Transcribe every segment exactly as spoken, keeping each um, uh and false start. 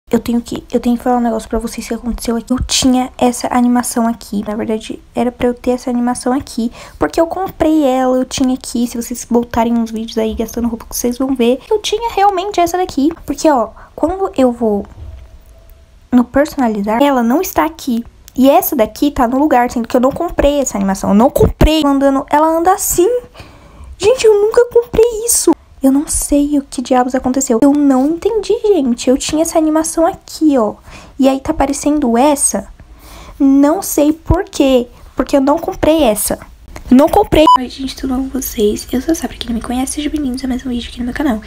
Eu tenho que, eu tenho que falar um negócio pra vocês que aconteceu aqui. Eu tinha essa animação aqui. Na verdade, era pra eu ter essa animação aqui. Porque eu comprei ela, eu tinha aqui. Se vocês voltarem uns vídeos aí gastando roupa, vocês vão ver. Eu tinha realmente essa daqui. Porque, ó, quando eu vou no personalizar, ela não está aqui. E essa daqui tá no lugar, sendo que eu não comprei essa animação. Eu não comprei. Andando, ela anda assim. Gente, eu nunca comprei isso. Eu não sei o que diabos aconteceu. Eu não entendi, gente. Eu tinha essa animação aqui, ó. E aí tá aparecendo essa. Não sei por quê. Porque eu não comprei essa. Não comprei. Oi, gente, tudo bom com vocês? Eu sou a Sá, pra quem não me conhece, sejam bem-vindos a mais um vídeo aqui no meu canal.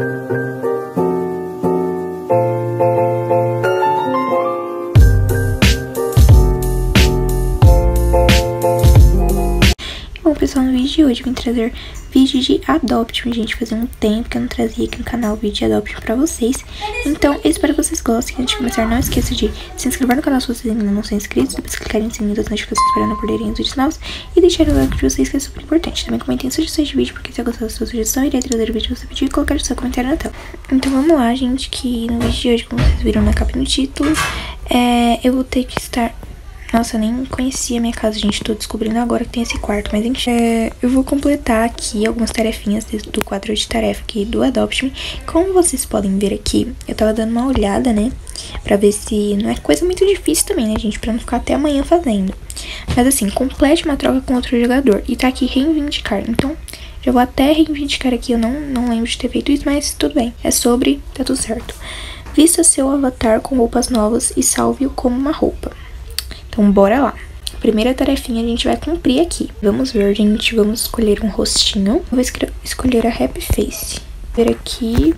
Bom, pessoal, no vídeo de hoje eu vim trazer vídeo de Adopt-me, gente. Fazia um tempo que eu não trazia aqui no canal vídeo de Adopt-me pra vocês. Então, eu espero que vocês gostem. Antes de começar, não esqueça de se inscrever no canal se vocês ainda não são inscritos. Depois clicar em sininho das notificações para não perderem os vídeos novos. E deixar o like de vocês, que é super importante. Também comentem sugestões de vídeo, porque se eu gostar da sua sugestão, eu irei trazer o vídeo que você pediu e colocar o seu comentário na tela. Então, vamos lá, gente, que no vídeo de hoje, como vocês viram na capa e no título, é, eu vou ter que estar... Nossa, eu nem conhecia a minha casa, gente. Tô descobrindo agora que tem esse quarto. Mas, enfim, é, eu vou completar aqui algumas tarefinhas do quadro de tarefa aqui do Adopt-me. Como vocês podem ver aqui, eu tava dando uma olhada, né? Pra ver se não é coisa muito difícil também, né, gente? Pra não ficar até amanhã fazendo. Mas, assim, complete uma troca com outro jogador. E tá aqui reivindicar. Então, já vou até reivindicar aqui. Eu não, não lembro de ter feito isso, mas tudo bem. É sobre, tá tudo certo. Vista seu avatar com roupas novas e salve-o como uma roupa. Então, bora lá. Primeira tarefinha a gente vai cumprir aqui. Vamos ver, gente. Vamos escolher um rostinho. Eu vou escolher a Happy Face. Vou ver aqui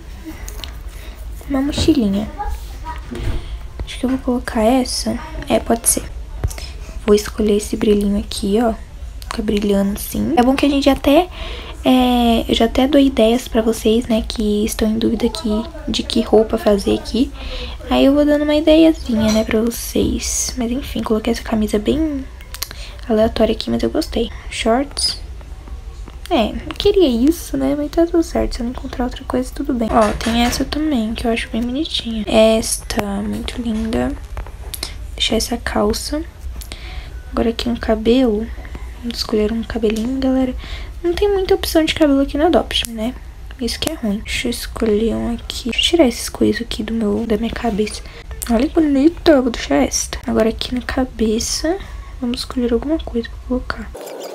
uma mochilinha. Acho que eu vou colocar essa. É, pode ser. Vou escolher esse brilhinho aqui, ó. Fica brilhando assim. É bom que a gente até... É, eu já até dou ideias pra vocês, né, que estão em dúvida aqui de que roupa fazer aqui. Aí eu vou dando uma ideiazinha, né, pra vocês. Mas enfim, coloquei essa camisa bem aleatória aqui, mas eu gostei. Shorts. É, eu queria isso, né, mas tá tudo certo. Se eu não encontrar outra coisa, tudo bem. Ó, tem essa também, que eu acho bem bonitinha. Esta, muito linda. Vou deixar essa calça. Agora aqui um cabelo. Vamos escolher um cabelinho, galera. Não tem muita opção de cabelo aqui no Adopt, né? Isso que é ruim. Deixa eu escolher um aqui. Deixa eu tirar esses coisas aqui do meu, da minha cabeça. Olha que bonito, eu vou deixar esta. Agora aqui na cabeça, vamos escolher alguma coisa pra colocar.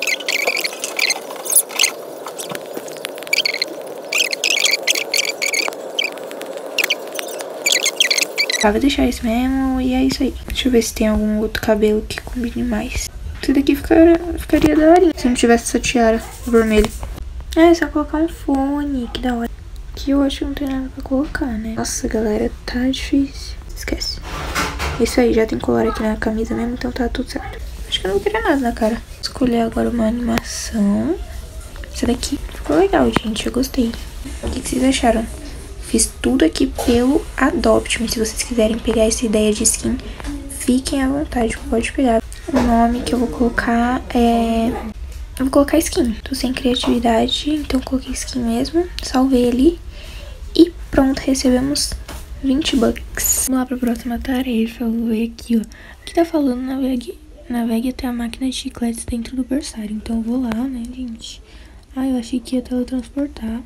Tá, vou deixar isso mesmo e é isso aí. Deixa eu ver se tem algum outro cabelo que combine mais. Isso daqui ficaria, ficaria da horinha se não tivesse essa tiara vermelha. É, só colocar um fone, que da hora. Que eu acho que não tem nada pra colocar, né? Nossa, galera, tá difícil. Esquece. Isso aí, já tem colar aqui na camisa mesmo, então tá tudo certo. Acho que eu não vou querer nada na cara. Vou escolher agora uma animação. Essa daqui ficou legal, gente, eu gostei. O que, que vocês acharam? Fiz tudo aqui pelo Adopt-me. Se vocês quiserem pegar essa ideia de skin, fiquem à vontade, pode pegar. O nome que eu vou colocar é... Eu vou colocar skin. Tô sem criatividade, então coloquei skin mesmo. Salvei ali. E pronto, recebemos vinte bucks. Vamos lá pra próxima tarefa. Eu vou ver aqui, ó. Aqui tá falando, navegue, navegue até a máquina de chicletes dentro do berçário. Então eu vou lá, né, gente? Ah, eu achei que ia teletransportar.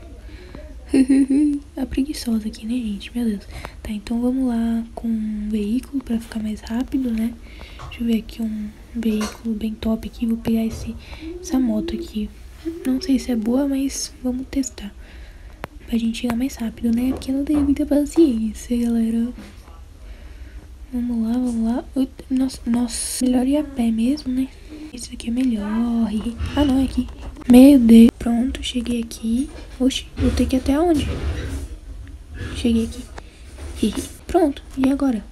A preguiçosa aqui, né, gente? Meu Deus. Tá, então vamos lá com um veículo pra ficar mais rápido, né? Deixa eu ver aqui um veículo bem top aqui. Vou pegar esse, essa moto aqui. Não sei se é boa, mas vamos testar. Pra gente chegar mais rápido, né? Porque eu não tenho muita paciência, galera. Vamos lá, vamos lá. Nossa, nossa, melhor ir a pé mesmo, né? Esse aqui é melhor. Ah, não, é aqui. Meu Deus. Pronto, cheguei aqui. Oxi, vou ter que ir até onde? Cheguei aqui. Pronto, e agora?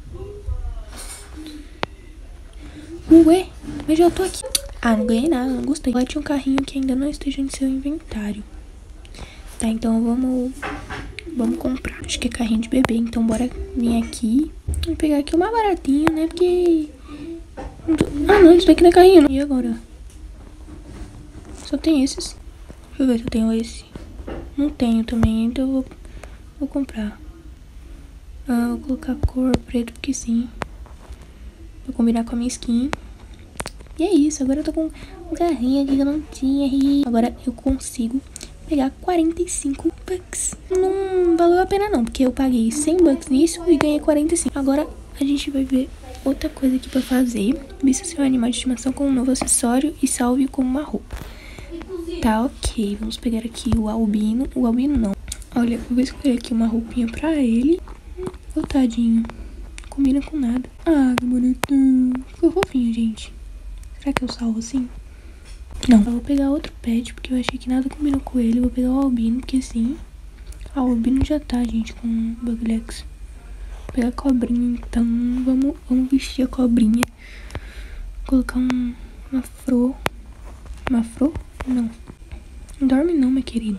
Ué, mas já tô aqui. Ah, não ganhei nada, não gostei. Lá tinha um carrinho que ainda não esteja em seu inventário. Tá, então vamos... Vamos comprar. Acho que é carrinho de bebê, então bora vir aqui. Vou pegar aqui o mais baratinho, né? Porque... Ah, não, isso daqui não é carrinho, não. E agora? Só tem esses. Deixa eu ver se eu tenho esse. Não tenho também, então eu vou, vou comprar. Ah, vou colocar a cor preto porque sim. Vou combinar com a minha skin. E é isso, agora eu tô com um carrinho aqui que eu não tinha. Agora eu consigo pegar quarenta e cinco bucks. Não valeu a pena não, porque eu paguei cem bucks nisso e ganhei quarenta e cinco. Agora a gente vai ver outra coisa aqui pra fazer. Vista seu animal de estimação com um novo acessório e salve com uma roupa. Tá, ok. Vamos pegar aqui o albino. O albino não. Olha, eu vou escolher aqui uma roupinha pra ele. Ô, tadinho. Não combina com nada. Ah, que bonitão. Ficou fofinho, gente. Será que eu salvo assim? Não. Eu vou pegar outro pet, porque eu achei que nada combinou com ele. Eu vou pegar o albino, porque sim. Ah, o albino já tá, gente, com o Buglex. Vou pegar a cobrinha, então. Vamos, vamos vestir a cobrinha. Vou colocar um, uma fro. Uma fro? Não. Não dorme não, minha querida.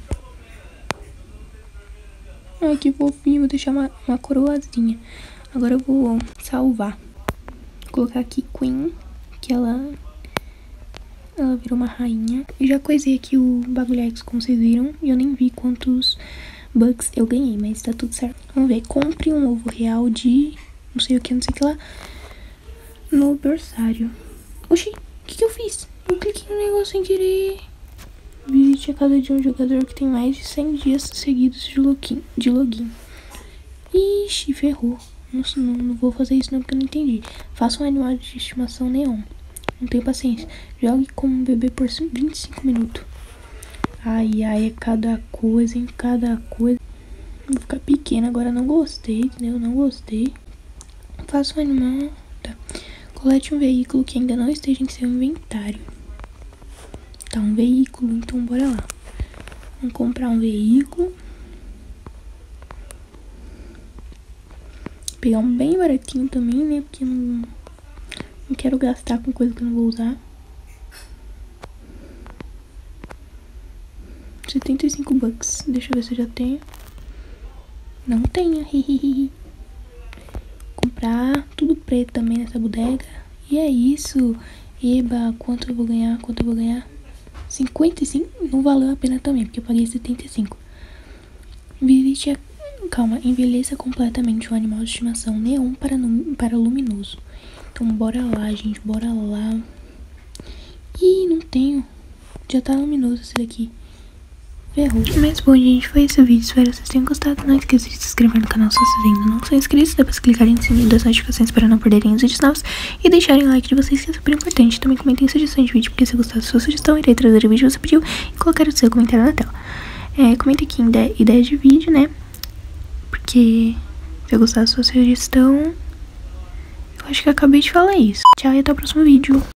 Ai, que fofinho. Vou deixar uma, uma coroazinha. Agora eu vou salvar. Vou colocar aqui Queen, que ela... Ela virou uma rainha. E já coisei aqui o Bagulhex, como vocês viram. E eu nem vi quantos bucks eu ganhei, mas tá tudo certo. Vamos ver. Compre um ovo real de... Não sei o que, não sei o que lá. No berçário. Oxi, o que que eu fiz? Eu cliquei no negócio sem querer. Visite a casa de um jogador que tem mais de cem dias seguidos de login. De login. Ixi, ferrou. Não, não, não vou fazer isso não, porque eu não entendi. Faça um animal de estimação neon. Não tenho paciência. Jogue como um bebê por vinte e cinco minutos. Ai, ai, é cada coisa, em cada coisa. Vou ficar pequena, agora não gostei, entendeu? Não gostei. Faça um animal. Tá. Colete um veículo que ainda não esteja em seu inventário. Tá, um veículo, então bora lá. Vamos comprar um veículo. Pegar um bem baratinho também, né? Porque não, não quero gastar com coisa que eu não vou usar. setenta e cinco bucks. Deixa eu ver se eu já tenho. Não tenho. Comprar tudo preto também nessa bodega. E é isso. Eba, quanto eu vou ganhar? Quanto eu vou ganhar? cinquenta e cinco? Não valeu a pena também, porque eu paguei setenta e cinco. Visite a... Calma, envelheça completamente o animal de estimação neon para, para luminoso. Então bora lá, gente, bora lá. Ih, não tenho. Já tá luminoso esse daqui. Ferrou. Mas bom, gente, foi esse o vídeo. Espero que vocês tenham gostado. Não esqueça de se inscrever no canal se vocês ainda não são inscritos. Depois clicarem no sininho das notificações para não perderem os vídeos novos. E deixarem o like de vocês, que é super importante. Também comentem sugestões de vídeo, porque se gostar da sua sugestão, irei trazer o vídeo que você pediu e colocar o seu comentário na tela. É, comenta aqui ideia, ideia de vídeo, né? Porque se eu gostar da sua sugestão, eu acho que eu acabei de falar isso. Tchau e até o próximo vídeo.